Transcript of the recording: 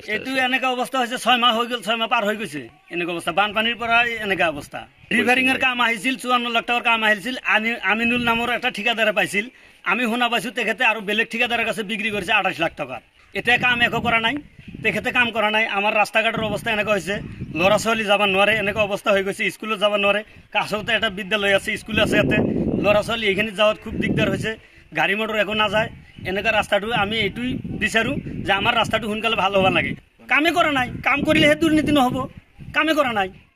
এইটো এনেকা অৱস্থা হৈছে 6 মাহ হৈ গ'ল 6 মাহ পাৰ হৈ গৈছে এনেকা অৱস্থা বানপানীৰ পৰা এনেকা অৱস্থা ৰিভাৰিঙৰ কাম আহিছিল 54 লাখ টকাৰ কাম আহিছিল আমিনুল নামৰ এটা ঠিকাদাৰে পাইছিল আমি শুনা পাইছো তেখেতে আৰু বেলেগ ঠিকাদাৰৰ কাছে বিক্ৰী কৰিছে 28 লাখ টকা এতিয়া কাম একো কৰা নাই তেখেতে কাম কৰা নাই আমাৰ ৰাস্তা ঘাটৰ অৱস্থা এনেকা হৈছে ল'ৰা ছোৱালী যাব নোৱাৰে এনেকা অৱস্থা হৈ গৈছে স্কুলত যাব নোৱাৰে কাষতে এটা বিদ্যালয় আছে স্কুল আছে ইয়াতে ল'ৰা ছোৱালী এইখিনি যাওয়াত খুব দিগদাৰ হৈছে গাড়ী মটৰ একো নাযায় এনেকা ৰাস্তাটো আমি এইটোই বিচাৰো যে আমাৰ ৰাস্তাটো সোনকালে ভাল হ'ব লাগে কামে কৰা নাই কাম কৰিলেহে দুৰ্নীতি নহ'ব কামে কৰা নাই